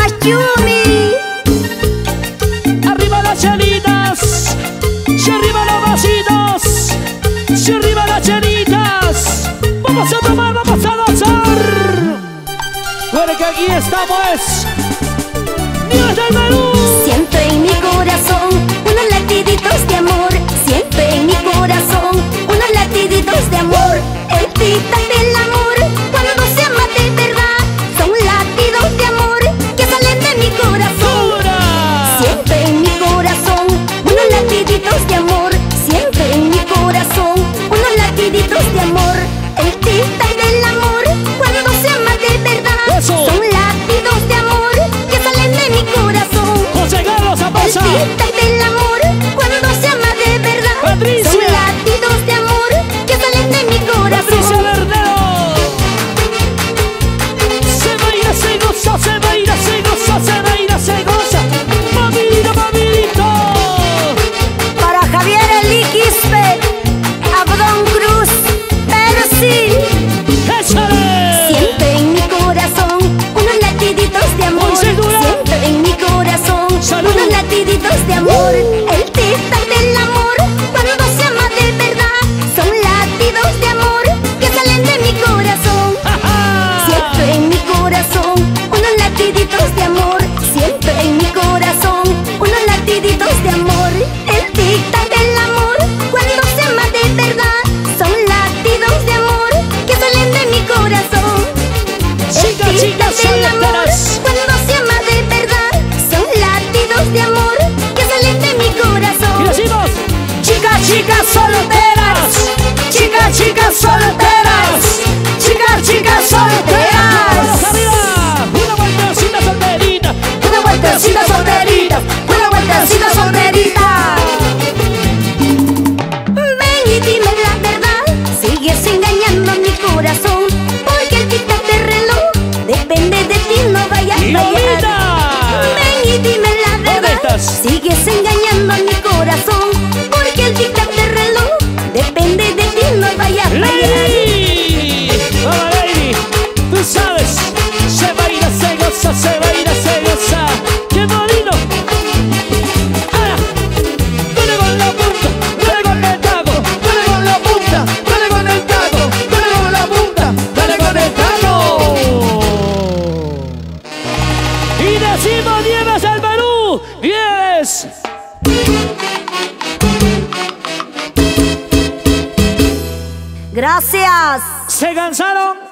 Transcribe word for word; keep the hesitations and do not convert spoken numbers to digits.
Mayumi. Arriba las chelitas, si arriba los vasitos, si arriba las chelitas. Vamos a tomar, vamos a danzar, porque aquí estamos. Dios del Perú. Siento en mi corazón unos latiditos de amor. Siento en mi corazón unos latiditos de amor. El tic-tac del amor, cuando se ama de verdad, son latidos de amor que salen de mi corazón. ¡Dura! Siento en mi corazón unos latiditos de amor. Siento en mi corazón unos latiditos de amor. El tic-tac del amor, cuando se ama de verdad, ¡eso! son latidos de amor que salen de mi corazón. José Carlos El Aposa. tic-tac del amor, cuando se ama de verdad, Patricia. son latidos de amor que salen de mi Patricia corazón. Verdero. Se baila, se goza, se baila, se goza, se baila, se goza. Mamita, mamita. Para Javier Eliquispe, Abdón Cruz, Percy. ¡Échale! Siento en mi corazón unos latiditos de amor. Moisés Durán. Siento en mi corazón Salud. unos latiditos de amor. El tic-tac del amor, cuando se ama de verdad, son latidos de amor que salen de mi corazón. Siento en mi corazón unos latiditos de amor. Siento en mi corazón unos latiditos de amor. El tic-tac del amor, cuando se ama de verdad, son latidos de amor que salen de mi corazón. El Chicas, chicas tic-tac del amor, solteras. cuando se ama de verdad, son latidos de amor que salen de mi Y corazón. decimos, chicas, chicas solteras, chicas, chicas solteras, chicas, chicas solteras. Arriba, una vueltecita solterita, una vueltecita solterita, una vueltecita solterita. Ven y dime la verdad, sigues engañando a mi corazón, porque el tic-tac del reloj depende de ti, no vayas a Y fallar. Lolita. Ven y dime la ¿Dónde verdad, estás? sigues engañando a mi corazón, porque el tic-tac del reloj depende de ti, no vayas a fallar. Lady, hola Lady, tú sabes, se baila, se goza, se baila, se goza. ¡Qué bonito! ¡Ah! Dale con la punta, dale con el taco, dale con la punta, dale con el taco, dale con la punta, dale con el taco. Y decimos Nieves al Perú, Nieves. Gracias. ¿Se cansaron?